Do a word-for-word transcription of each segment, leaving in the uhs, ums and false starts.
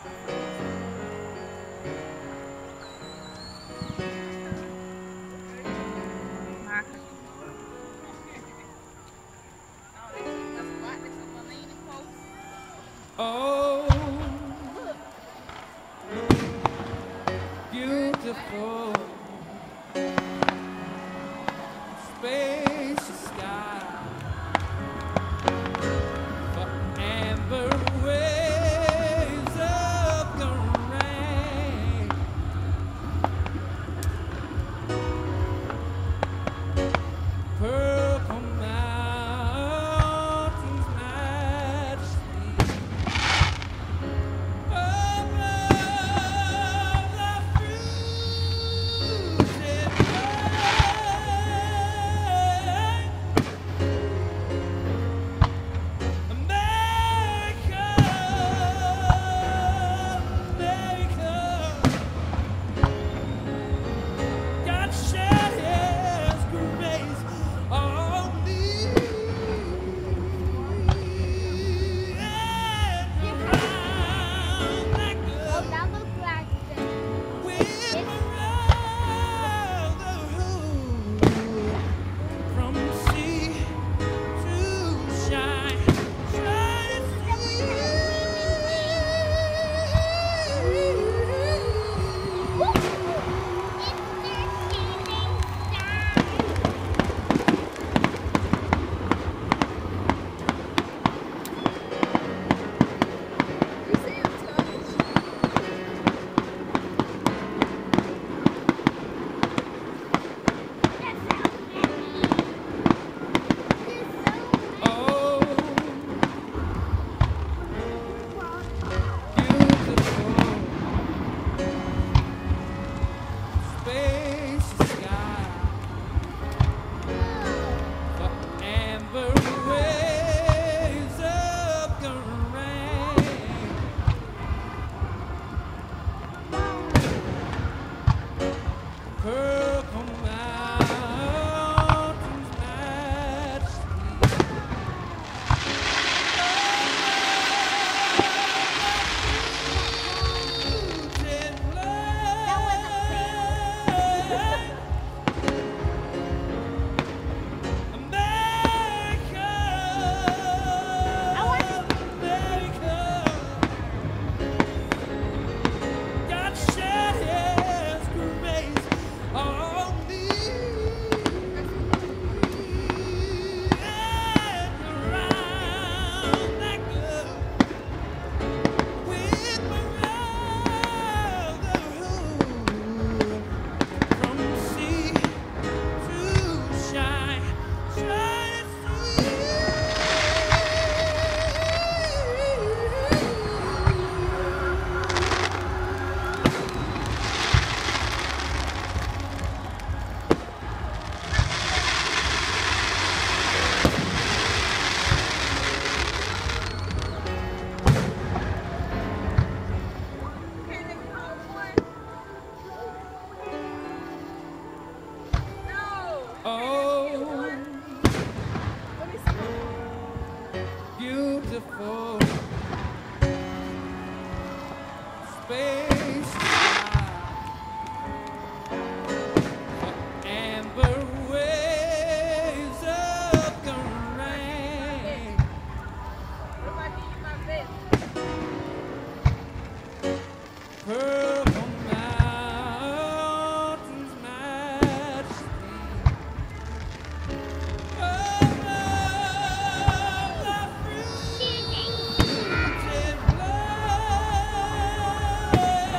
Oh, beautiful spacious sky for amber waves of the rain. Purple mountains majesty above the fruited plain. America, America, God shed His grace on me and around that girl with my brotherhood from sea to shine, shine oh, beautiful spacious sky for amber waves of the rain. Purple mountains majesty fruited plain. America, America, God shed His grace on me and around that girl with my brotherhood from sea to shine, shine oh, beautiful space for amber waves of the rain. Purple mountains majesty above the fruited plain.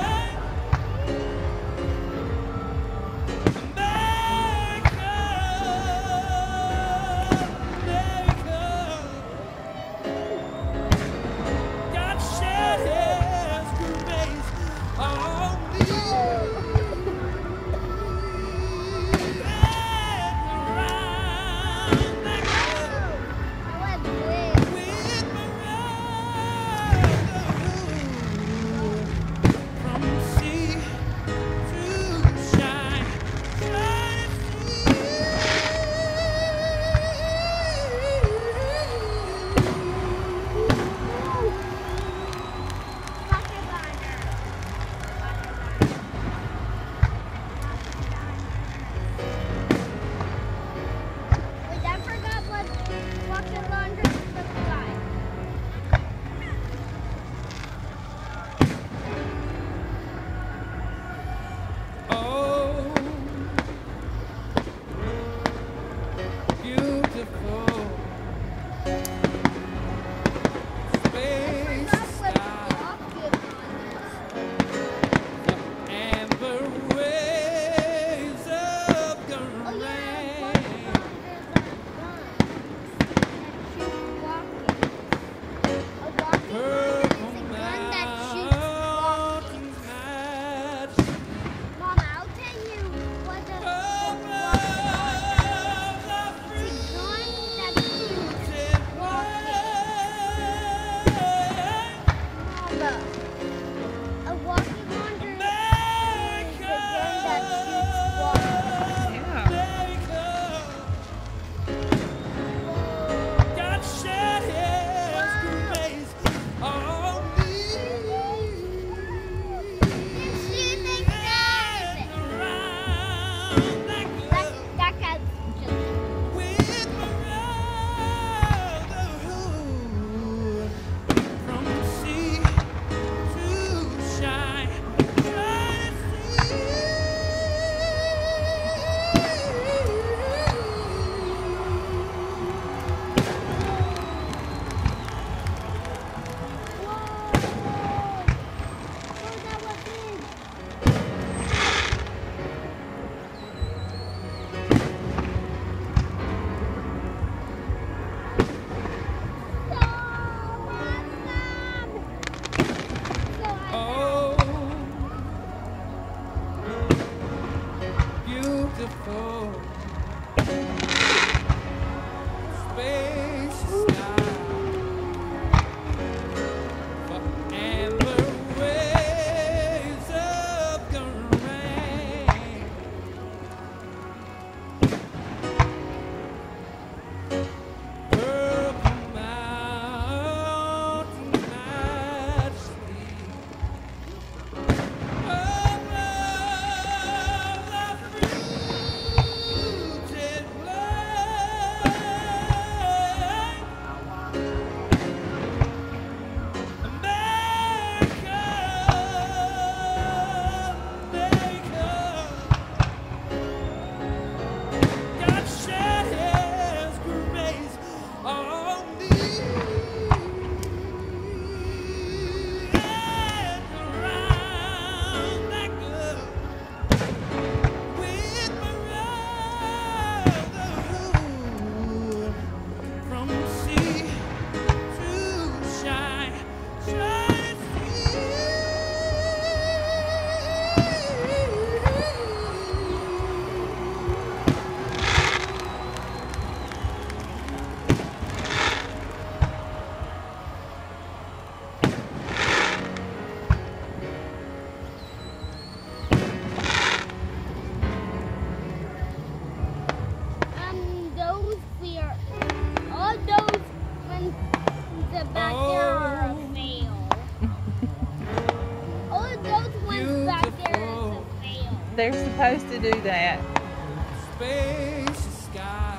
they're supposed to do that. Spacious sky,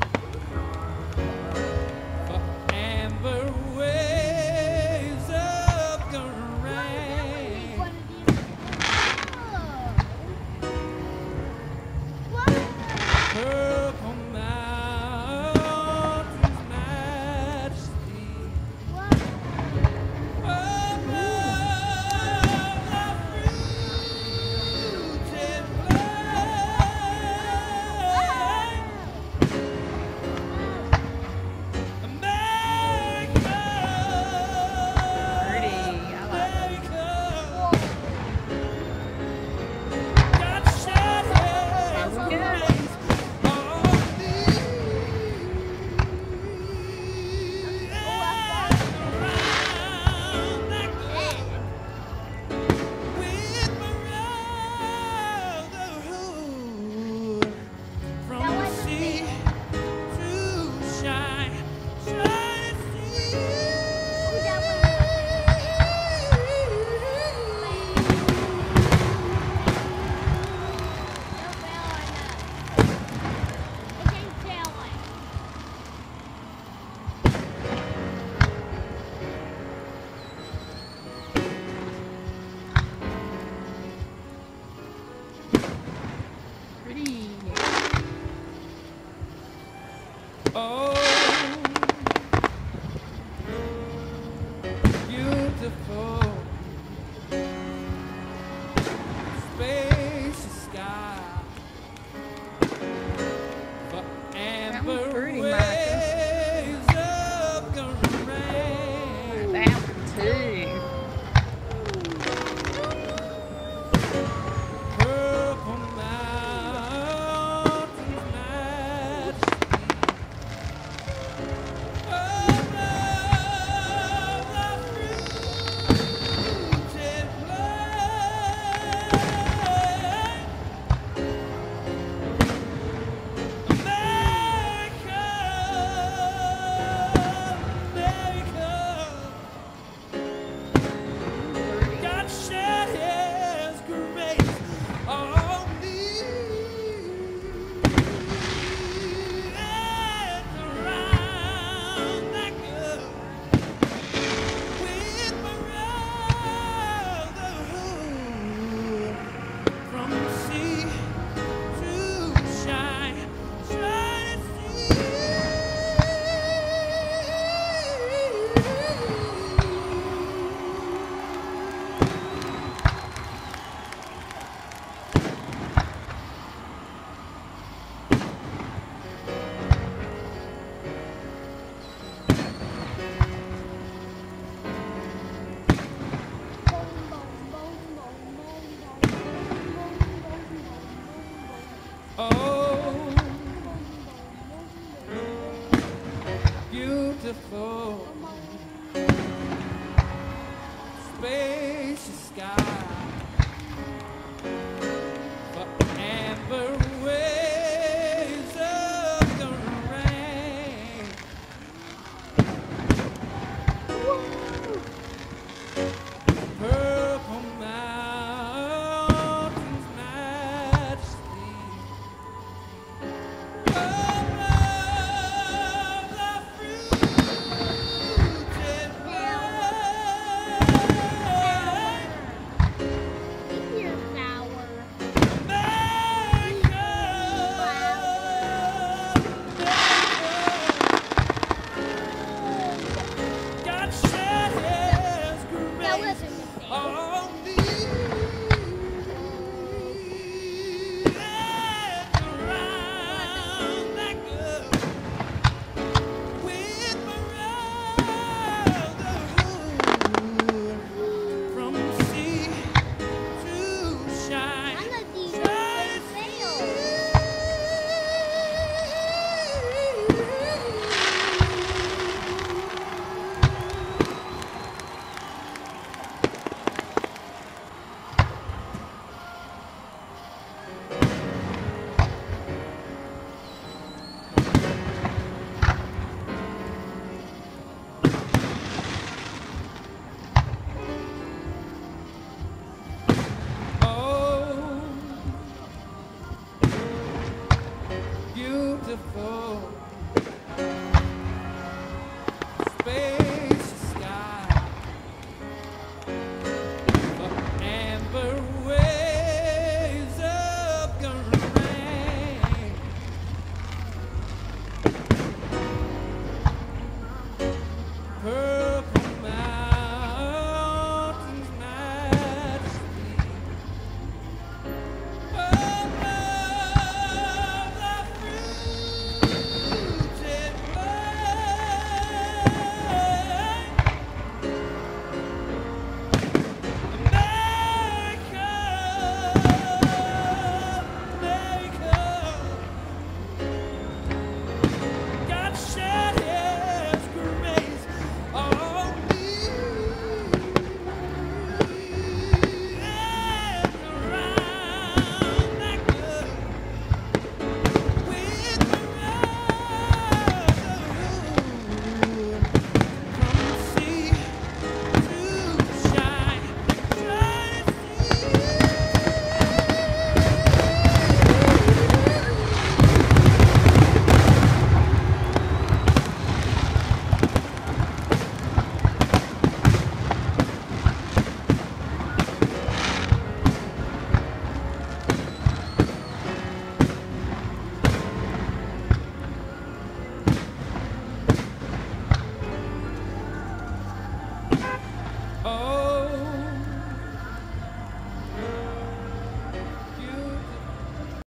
for amber waves of grain. Purple mountains, majesty. Above the fruited plain. America, Pretty. I like it. America, God shed His There we go. grace on me and around that globe with brotherhood from sea to shine, shine Pretty. Oh, beautiful, spacious sky, for amber pretty, waves of grain. That one too. Purple mountains, majesty. Above the fruited plain. America, America, God shed His grace on me and around that globe with brotherhood from sea to shine, shine Oh, beautiful, spacious sky, for amber waves of the rain.